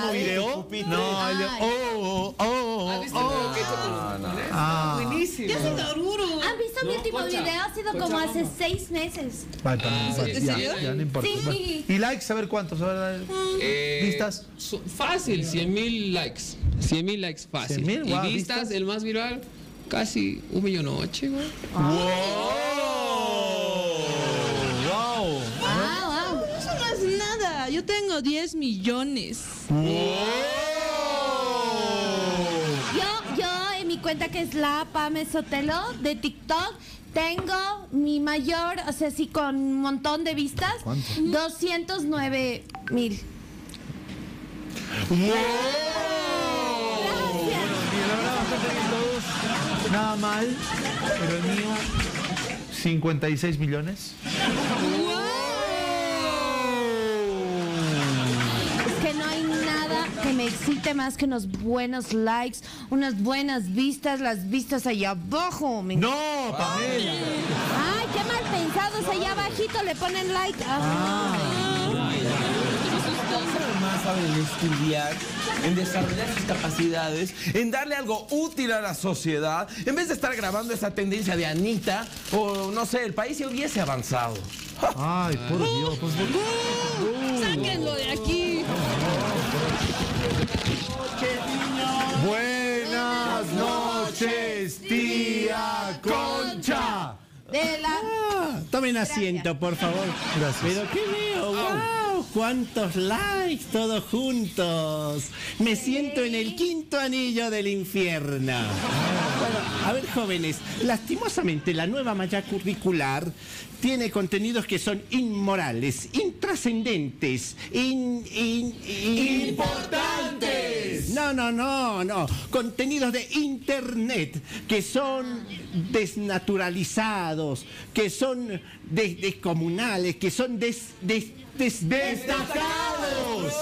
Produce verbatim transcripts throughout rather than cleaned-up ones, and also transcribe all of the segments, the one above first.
último video? No, el de oh, oh, oh, ¿Has visto oh. el video que he hecho con los japoneses? Ah. Buenísimo. Yo soy Doruro. ¿Han visto mi No, último Concha. video? Ha sido Concha, como hace vamos. seis meses. Vale, también, Ah, vale, ¿en ya, serio? ya no importa. Sí. Bueno, ¿y likes? A ver cuántos. A ver, Eh, ¿Vistas? su- Fácil, cien mil likes. cien mil likes fácil. cien mil, y wow, vistas, ¿vistas? el más viral, casi un millón ocho, güey. ¡Wow! ¡Wow! Ah, wow. Eso no es nada. Yo tengo diez millones. Yo, yo en mi cuenta que es la Pame Sotelo de TikTok tengo mi mayor, o sea, sí, con un montón de vistas. ¿Cuánto? doscientos nueve mil. ¡Wow! Gracias. Bien, la verdad, bastante bien todos. Nada mal, pero el mío, cincuenta y seis millones. Es que no hay nada que me excite más que unos buenos likes, unas buenas vistas, las vistas allá abajo. Me ¡No, Pamela! Ay, qué mal pensados, allá abajito le ponen like. Ah. Más saben en estudiar, en desarrollar sus capacidades, en darle algo útil a la sociedad, en vez de estar grabando esa tendencia de Anita, o no sé, el país ya hubiese avanzado. Ay, por Dios, pues por Dios. Sáquenlo de aquí. Buenas noches, tía Concha. De la... Ah, tomen asiento, por favor. Gracias. Pero ¿qué veo? ¡Wow! ¡Cuántos likes todos juntos! Me siento en el quinto anillo del infierno. Bueno, a ver, jóvenes, lastimosamente la nueva malla curricular tiene contenidos que son inmorales, intrascendentes, in, in, in- ¡Importantes! No, no, no, no. Contenidos de internet que son desnaturalizados, que son des- descomunales, que son des, des- des- ¡Destacados!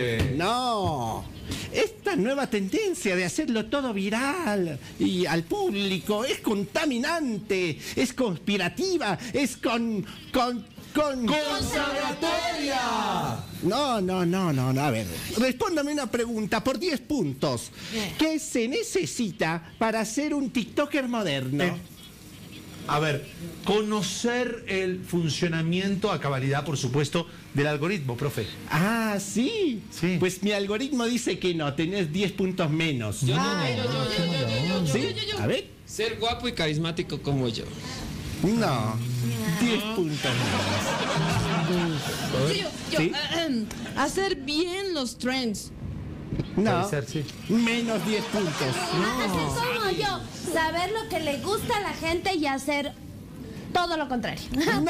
No. Esta nueva tendencia de hacerlo todo viral y al público es contaminante, es conspirativa, es con... con... con... ¡Consagratoria! No, no, no, no, no. A ver, respóndame una pregunta por diez puntos. ¿Qué se necesita para ser un TikToker moderno? Eh, A ver, conocer el funcionamiento a cabalidad, por supuesto, del algoritmo, profe. Ah, ¿sí? Sí. Pues mi algoritmo dice que no, tenés diez puntos menos. Yo, yo, yo, yo, yo, yo, yo, yo, ¿Sí? yo, yo, yo. A ver. Ser guapo y carismático como yo. No, diez puntos menos. Yo, yo, ¿Sí? ahem, hacer bien los trends. No, Puede ser, sí. menos diez puntos. Hacer como yo, saber lo que le gusta a la gente y hacer todo lo contrario.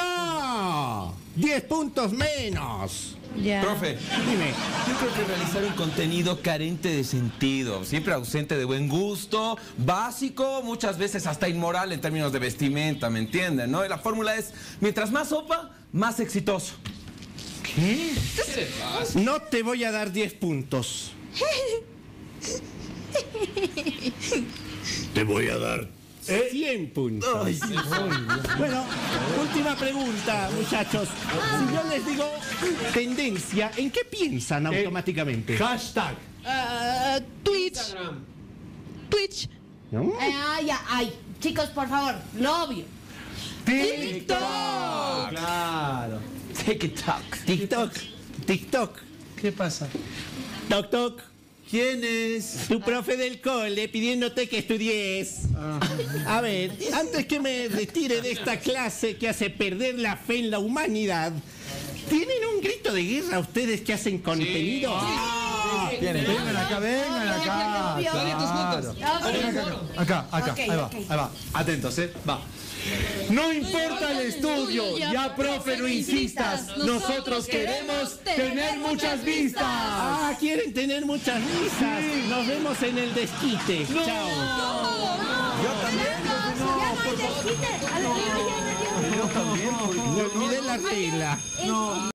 No, diez puntos menos. Ya. Profe, Dime. yo creo que realizar un contenido carente de sentido, siempre ausente de buen gusto, básico, muchas veces hasta inmoral en términos de vestimenta, ¿me entienden? ¿No? Y la fórmula es, mientras más sopa, más exitoso. ¿Qué? ¿Qué le pasa? No te voy a dar diez puntos. Te voy a dar cien puntos. Bueno, última pregunta, muchachos. Si yo les digo tendencia, ¿en qué piensan automáticamente? Hashtag. Ah, Twitch. Instagram. Twitch. ¿No? Ay, ay, ay. Chicos, por favor, lo obvio. TikTok. Claro. TikTok. TikTok. TikTok. ¿Qué pasa? Toc, toc. ¿Quién es? Tu profe del cole pidiéndote que estudies. A ver, antes que me retire de esta clase que hace perder la fe en la humanidad, ¿tienen un grito de guerra ustedes que hacen contenido? Ah, vengan acá, vengan acá. obvio. Claro. Obvio. Vengan acá, acá, acá, Ok, ahí va, ok. ahí va. Atentos, eh, va. No importa el estudio, ya profe no insistas. Nosotros queremos tener muchas vistas. Ah, quieren tener muchas risas. Nos vemos en el desquite. Chao. Yo también. Ya no hay desquite. A la- ya, ya, ya, ya. Yo también. Me olvidé la tela. Es-